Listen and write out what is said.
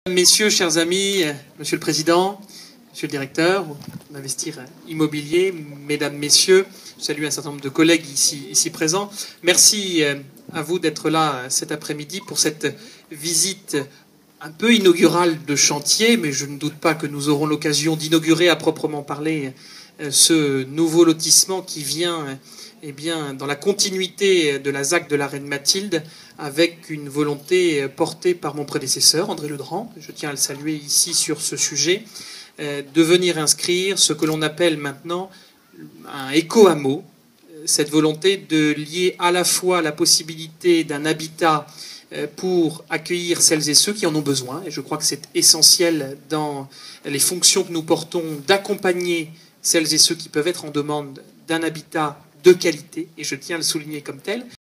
Messieurs, chers amis, Monsieur le Président, Monsieur le Directeur d'Investir Immobilier, Mesdames, Messieurs, je salue un certain nombre de collègues ici présents. Merci à vous d'être là cet après-midi pour cette visite un peu inaugurale de chantier, mais je ne doute pas que nous aurons l'occasion d'inaugurer à proprement parler ce nouveau lotissement qui vient dans la continuité de la ZAC de la Reine Mathilde, avec une volonté portée par mon prédécesseur, André Ledrand, je tiens à le saluer ici sur ce sujet, de venir inscrire ce que l'on appelle maintenant un éco-hameau, cette volonté de lier à la fois la possibilité d'un habitat pour accueillir celles et ceux qui en ont besoin, et je crois que c'est essentiel dans les fonctions que nous portons d'accompagner celles et ceux qui peuvent être en demande d'un habitat de qualité, et je tiens à le souligner comme tel.